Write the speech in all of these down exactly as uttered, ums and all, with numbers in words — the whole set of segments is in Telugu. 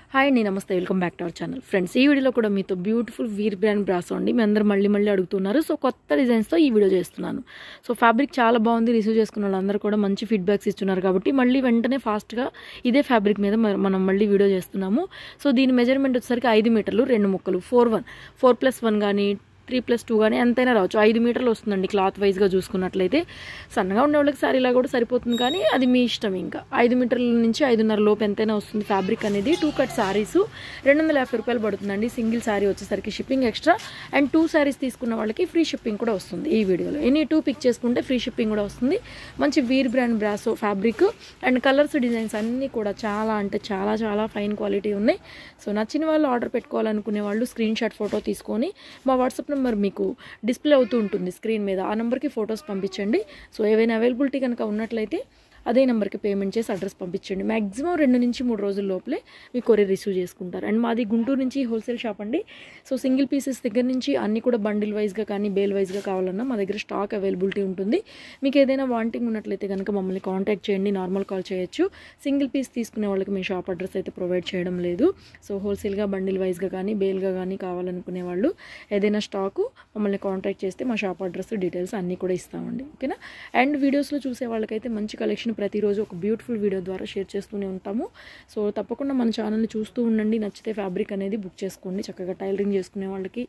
హాయ్ అండి, నమస్తే, welcome back to our channel. Friends, ఈ వీడియోలో కూడా మీతో బ్యూటిఫుల్ వీర్ బ్రాండ్ బ్రాసో అండి. మీ అందరూ మళ్ళీ మళ్ళీ అడుగుతున్నారు. సో కొత్త డిజైన్స్తో ఈ వీడియో చేస్తున్నాను. సో ఫ్యాబ్రిక్ చాలా బాగుంది, రిసీవ్ చేసుకున్న వాళ్ళందరూ కూడా మంచి ఫీడ్బ్యాక్స్ ఇస్తున్నారు కాబట్టి మళ్ళీ వెంటనే ఫాస్ట్గా ఇదే ఫ్యాబ్రిక్ మీద మనం మళ్ళీ వీడియో చేస్తున్నాము. సో దీని మెజర్మెంట్ వచ్చేసరికి ఐదు మీటర్లు రెండు ముక్కలు four one four plus one కానీ త్రీ ప్లస్ టూ కానీ ఎంతైనా రావచ్చు. ఐదు మీటర్లు వస్తుందండి క్లాత్ వైజ్గా చూసుకున్నట్లయితే. సన్నగా ఉండే వాళ్ళకి శారీలా కూడా సరిపోతుంది, కానీ అది మీ ఇష్టం. ఇంకా ఐదు మీటర్ల నుంచి ఐదున్నర లోపు ఎంతైనా వస్తుంది ఫ్యాబ్రిక్ అనేది. టూ కట్ శారీస్ రెండు వందల యాభై రూపాయలు పడుతుందండి. సింగిల్ శారీ వచ్చేసరికి shipping extra, and two saris తీసుకున్న వాళ్ళకి ఫ్రీ షిప్పింగ్ కూడా వస్తుంది. ఈ వీడియోలో ఎనీ టూ పిక్ చేసుకుంటే ఫ్రీ షిప్పింగ్ కూడా వస్తుంది. మంచి వీర్ brand brasso fabric and colours designs అన్నీ కూడా చాలా అంటే చాలా చాలా ఫైన్ క్వాలిటీ ఉన్నాయి. సో నచ్చిన వాళ్ళు ఆర్డర్ పెట్టుకోవాలనుకునే వాళ్ళు స్క్రీన్ షాట్ ఫోటో తీసుకొని మా వాట్సాప్ నెంబర్ మీకు డిస్ప్లే అవుతూ ఉంటుంది స్క్రీన్ మీద, ఆ నెంబర్కి ఫొటోస్ పంపించండి. సో ఏవైనా అవైలబిలిటీ కనుక ఉన్నట్లయితే అదే నెంబర్కి పేమెంట్ చేసి అడ్రస్ పంపించండి. మ్యాక్సిమం రెండు నుంచి మూడు రోజుల లోపలే మీ కొరియర్ రిసీవ్ చేసుకుంటారు. అండ్ మాది గుంటూరు నుంచి హోల్సేల్ షాప్ అండి. సో సింగిల్ పీసెస్ దగ్గర నుంచి అన్నీ కూడా బండిల్ వైజ్గా కానీ బేల్ వైజ్గా కావాలన్నా మా దగ్గర స్టాక్ అవైలబిలిటీ ఉంటుంది. మీకు ఏదైనా వాంటింగ్ ఉన్నట్లయితే కనుక మమ్మల్ని కాంటాక్ట్ చేయండి, నార్మల్ కాల్ చేయొచ్చు. సింగిల్ పీస్ తీసుకునే వాళ్ళకి మీ షాప్ అడ్రస్ అయితే ప్రొవైడ్ చేయడం లేదు. సో హోల్సేల్గా బండిల్ వైజ్గా కానీ బేల్గా కానీ కావాలనుకునే వాళ్ళు ఏదైనా స్టాకు మమ్మల్ని కాంటాక్ట్ చేస్తే మా షాప్ అడ్రస్ డీటెయిల్స్ అన్నీ కూడా ఇస్తామండి. ఓకేనా? అండ్ వీడియోస్లో చూసే వాళ్ళకైతే మంచి కలెక్షన్ ప్రతిరోజు ఒక బ్యూటిఫుల్ వీడియో ద్వారా షేర్ చేస్తూనే ఉంటాము. సో తప్పకుండా మన ఛానల్ని చూస్తూ ఉండండి. నచ్చితే ఫ్యాబ్రిక్ అనేది బుక్ చేసుకోండి. చక్కగా టైలరింగ్ చేసుకునే వాళ్ళకి,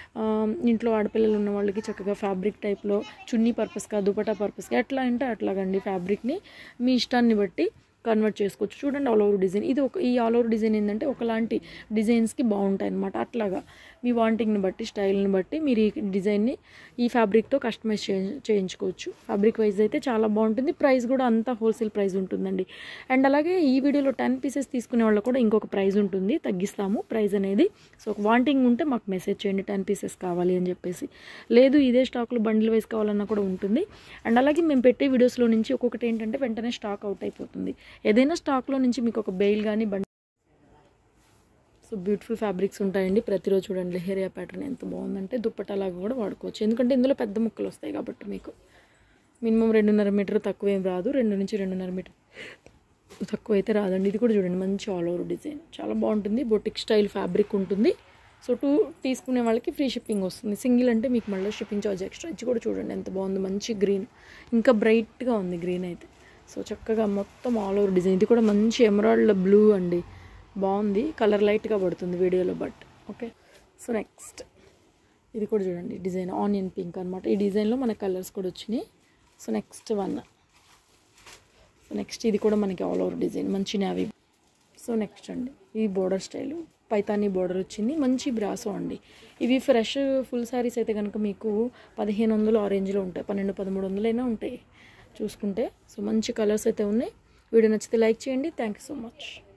ఇంట్లో ఆడపిల్లలు ఉన్న వాళ్ళకి చక్కగా ఫ్యాబ్రిక్ టైప్లో చున్నీ పర్పస్గా దుపట్టా పర్పస్గా ఎట్లా అంటే అట్లాగండి ఫ్యాబ్రిక్ని మీ ఇష్టాన్ని బట్టి కన్వర్ట్ చేసుకోవచ్చు. చూడండి, ఆల్ ఓవర్ డిజైన్ ఇది. ఒక ఈ ఆల్ ఓవర్ డిజైన్ ఏంటంటే ఒకలాంటి డిజైన్స్కి బాగుంటాయి అన్నమాట. అట్లాగా మీ వాంటింగ్ని బట్టి స్టైల్ని బట్టి మీరు ఈ డిజైన్ని ఈ ఫ్యాబ్రిక్తో కస్టమైజ్ చేయించుకోవచ్చు. ఫ్యాబ్రిక్ వైజ్ అయితే చాలా బాగుంటుంది. ప్రైస్ కూడా అంతా హోల్సేల్ ప్రైస్ ఉంటుందండి. అండ్ అలాగే ఈ వీడియోలో టెన్ పీసెస్ తీసుకునే వాళ్ళు కూడా ఇంకొక ప్రైస్ ఉంటుంది, తగ్గిస్తాము ప్రైస్ అనేది. సో వాంటింగ్ ఉంటే మాకు మెసేజ్ చేయండి, టెన్ పీసెస్ కావాలి అని చెప్పేసి. లేదు ఇదే స్టాక్లో బండిల్ వైజ్ కావాలన్నా కూడా ఉంటుంది. అండ్ అలాగే మేము పెట్టే వీడియోస్లో నుంచి ఒక్కొక్కటి ఏంటంటే వెంటనే స్టాక్ అవుట్ అయిపోతుంది. ఏదైనా స్టాక్లో నుంచి మీకు ఒక బెయిల్ కానీ బండి. సో బ్యూటిఫుల్ ఫ్యాబ్రిక్స్ ఉంటాయండి. ప్రతిరోజు చూడండి లెహరియా ప్యాటర్న్ ఎంత బాగుందంటే దుప్పటాలాగా కూడా వాడుకోవచ్చు. ఎందుకంటే ఇందులో పెద్ద ముక్కలు వస్తాయి కాబట్టి మీకు మినిమం రెండున్నర మీటర్ తక్కువ ఏం రాదు. రెండు నుంచి రెండున్నర మీటర్ తక్కువ అయితే రాదండి. ఇది కూడా చూడండి మంచి ఆల్ ఓవర్ డిజైన్ చాలా బాగుంటుంది. బొటిక్ స్టైల్ ఫ్యాబ్రిక్ ఉంటుంది. సో టూ తీసుకునే వాళ్ళకి ఫ్రీ షిప్పింగ్ వస్తుంది. సింగిల్ అంటే మీకు మళ్ళీ షిప్పింగ్ ఛార్జ్ ఎక్స్ట్రా. ఇది కూడా చూడండి ఎంత బాగుంది, మంచి గ్రీన్, ఇంకా బ్రైట్గా ఉంది గ్రీన్ అయితే. సో చక్కగా మొత్తం ఆల్ ఓవర్ డిజైన్. ఇది కూడా మంచి ఎమరాల్డ్ బ్లూ అండి, బాగుంది. కలర్ లైట్గా పడుతుంది వీడియోలో బట్ ఓకే. సో నెక్స్ట్ ఇది కూడా చూడండి డిజైన్ ఆనియన్ పింక్ అనమాట. ఈ డిజైన్లో మన కలర్స్ కూడా వచ్చినాయి. So next one. So next ఇది కూడా మనకి ఆల్ ఓవర్ డిజైన్ మంచి నావీ. సో నెక్స్ట్ అండి ఈ బోర్డర్ స్టైల్ పైతానీ బోర్డర్ వచ్చింది, మంచి బ్రాసో అండి. ఇవి ఫ్రెష్ ఫుల్ శారీస్ అయితే కనుక మీకు పదిహేను వందలు ఆరెంజ్లో ఉంటాయి, పన్నెండు పదమూడు వందలైనా ఉంటాయి చూసుకుంటే. సో మంచి కలర్స్ అయితే ఉన్నాయి. వీడియో నచ్చితే లైక్ చేయండి. Thank you so much.